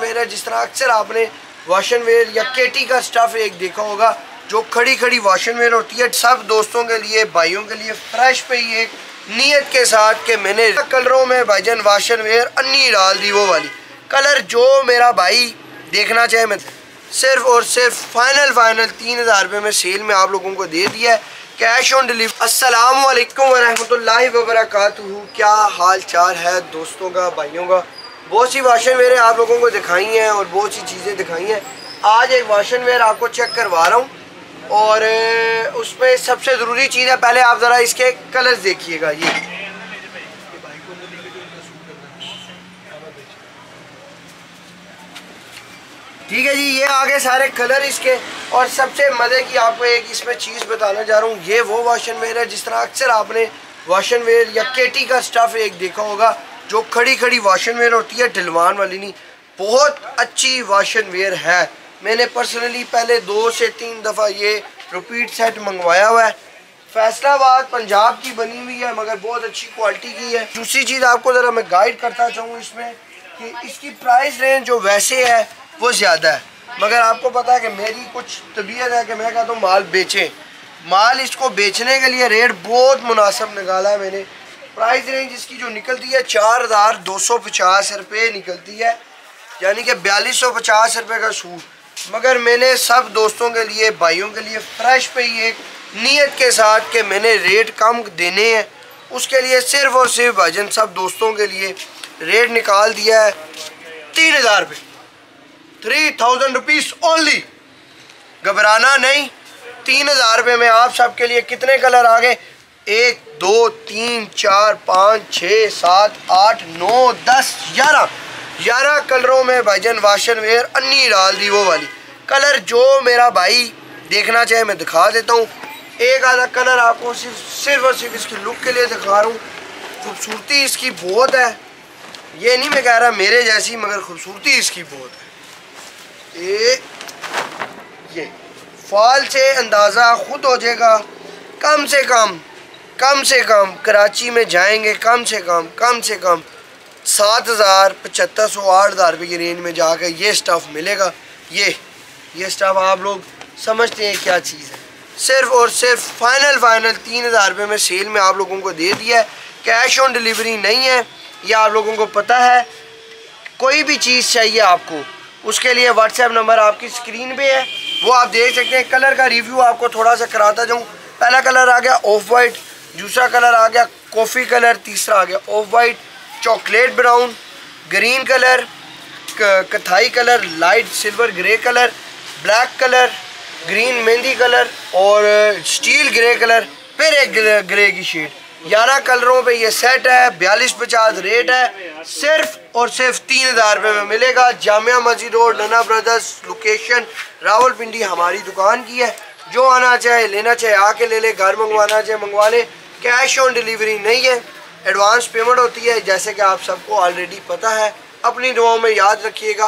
Where है। जिस तरह अक्सर आपने वॉशन वेयर या केटी का स्टफ एक देखा होगा जो खड़ी खड़ी वॉशन वेयर होती है। सब दोस्तों के लिए, भाइयों के लिए फ्रेश पे ही एक नीयत के साथ कि मैंने कलरों में भाईजान वॉशन वेयर अन्नी डाल दी, वो वाली कलर जो मेरा भाई देखना चाहे मैं सिर्फ और सिर्फ फाइनल 3000 रुपये में सेल में आप लोगों को दे दिया है, कैश ऑन डिलीवरी। अस्सलाम वालेकुम वरहमतुल्लाहि वबरकातुहू। क्या हाल चाल है दोस्तों का, भाइयों का। बहुत सी वाशन वेयर आप लोगों को दिखाई हैं और बहुत सी चीज़ें दिखाई हैं। आज एक वाशन वेयर आपको चेक करवा रहा हूँ और उसमें सबसे ज़रूरी चीज़ है, पहले आप ज़रा इसके कलर्स देखिएगा। ये ठीक है जी, ये आगे सारे कलर इसके। और सबसे मज़े की आपको एक इसमें चीज़ बताना जा रहा हूँ, ये वो वाशन वेयर है जिस तरह अक्सर आपने वाशन वेयर या केटी का स्टफ एक देखा होगा जो खड़ी खड़ी वाशन वेयर होती है, ढलवान वाली नहीं। बहुत अच्छी वाशन वेयर है। मैंने पर्सनली पहले 2 से 3 दफ़ा ये रिपीट सेट मंगवाया हुआ है। फैसलाबाद पंजाब की बनी हुई है मगर बहुत अच्छी क्वालिटी की है। दूसरी चीज़ आपको ज़रा मैं गाइड करता चाहूँ इसमें कि इसकी प्राइस रेंज जो वैसे है वो ज़्यादा है, मगर आपको पता है कि मेरी कुछ तबीयत है कि मैं कहता हूँ माल बेचें। माल इसको बेचने के लिए रेट बहुत मुनासिब निकाला है मैंने। प्राइस रेंज इसकी जो निकलती है 4250 रुपये निकलती है, यानी कि 4250 रुपये का सूट। मगर मैंने सब दोस्तों के लिए, भाइयों के लिए फ्रेश पे ही एक नीयत के साथ कि मैंने रेट कम देने हैं, उसके लिए सिर्फ और सिर्फ भाईजान सब दोस्तों के लिए रेट निकाल दिया है 3000 रुपये, 3000 रुपीज़ ओनली। घबराना नहीं, 3000 रुपये में आप सबके लिए कितने कलर आ गए? 1 2 3 4 5 6 7 8 9 10 11 कलरों में भाईजान वाशन वेयर अन्नी डाल दी, वो वाली कलर जो मेरा भाई देखना चाहे मैं दिखा देता हूँ। एक आधा कलर आपको सिर्फ और सिर्फ इसकी लुक के लिए दिखा रहा हूँ। खूबसूरती इसकी बहुत है, ये नहीं मैं कह रहा मेरे जैसी, मगर खूबसूरती इसकी बहुत है। ये फॉल से अंदाज़ा खुद हो जाएगा। कम से कम कराची में जाएंगे कम से कम 7000 7500 8000 रुपये की रेंज में जाकर ये स्टफ़ मिलेगा। ये स्टफ़ आप लोग समझते हैं क्या चीज़ है। सिर्फ और सिर्फ फाइनल 3000 रुपये में सेल में आप लोगों को दे दिया है। कैश ऑन डिलीवरी नहीं है, ये आप लोगों को पता है। कोई भी चीज़ चाहिए आपको, उसके लिए व्हाट्सएप नंबर आपकी स्क्रीन पे है, वो आप देख सकते हैं। कलर का रिव्यू आपको थोड़ा सा कराता जाऊँ। पहला कलर आ गया ऑफ वाइट, दूसरा कलर आ गया कॉफ़ी कलर, तीसरा आ गया off white, chocolate brown, green colour, कथाई colour, light silver grey colour, black colour, green मेहंदी कलर और स्टील ग्रे कलर, फिर एक ग्रे की शेड। 11 कलरों पे ये सेट है। 4250 रेट है। सिर्फ और सिर्फ 3000 रुपये में मिलेगा। जामिया मस्जिद रोड, नना ब्रदर्स, लोकेशन रावलपिंडी हमारी दुकान की है। जो आना चाहे लेना चाहे आके ले ले, घर मंगवाना चाहे मंगवा ले। कैश ऑन डिलीवरी नहीं है, एडवांस पेमेंट होती है, जैसे कि आप सबको ऑलरेडी पता है। अपनी दुआओं में याद रखिएगा।